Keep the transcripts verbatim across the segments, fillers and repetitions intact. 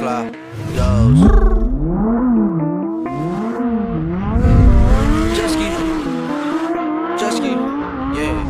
Butterfly, goes. Jet ski, jet ski, yeah.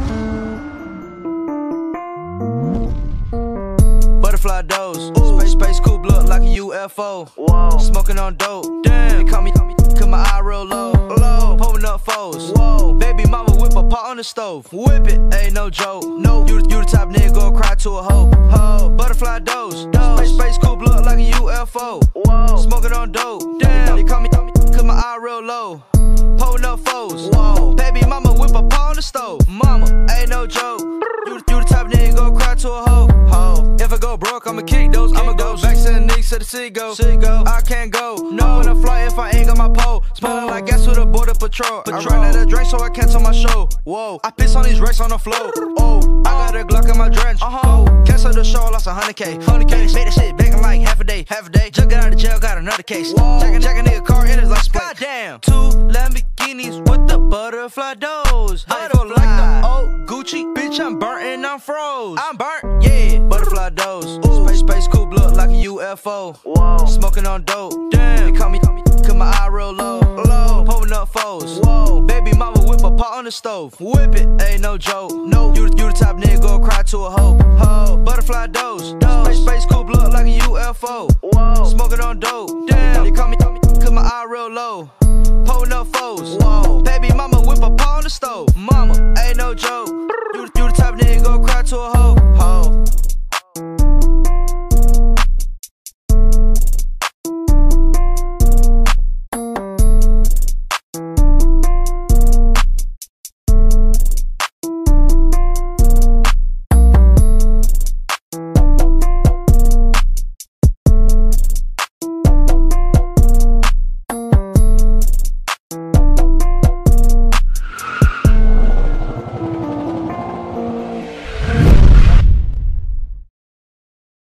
Butterfly doze, space, space coupe look like a U F O. Whoa. Smoking on dope, damn. They call me, call me, cause my eye real low. Low, pulling up foes. Whoa. Baby mama whip a pot on the stove. Whip it, ain't no joke. No, you, you the type nigga go cry to a hoe. Ho. Butterfly doze, space, space coupe look like a U F O. Whoa. Smoking on dope, damn. They call me, call me, cause my eye real low. Pulling up foes. Whoa. Baby mama whip a pot on the stove. Mama, ain't no joke. You, you the type nigga go cry to a hoe. Ho. If I go broke, I'ma kick those. I'ma go back to the niggas to the sea go. go. I can't go. No, when I fly if I ain't got my pole. Smelling like gas with a border patrol. I ran out of drink, so I cancel my show. Whoa, I piss on these racks on the floor. Oh, I got a Glock in my drench. Uh huh. Cancel the show, lost a hundred K. Hundred K. Made that shit back in like half a day. Half a day. Just got out of jail, got another case. Checking, checking nigga car in his like split. Goddamn. Two Lamborghinis with the butterfly doors. Butterfly like the old Gucci. Bitch, I'm burnt and I'm froze. I'm burnt, yeah. Butterfly doors. Space, space coupe look like a U F O. Whoa. Smoking on dope. Damn. They call me, call me, cause my eye real low. Low. Pulling up foes. Whoa. Baby mama whip a pot on the stove. Whip it, ain't no joke. No, you, you the type nigga go cry to a hoe. Ho. Butterfly doze. Space, space coupe look like a U F O. Whoa. Smoking on dope. Damn. They call me, call me, cause my eye real low. Pulling up foes. Whoa. Baby mama whip a pot on the stove. Mama, ain't no joke. You, you the type nigga go cry to a hoe.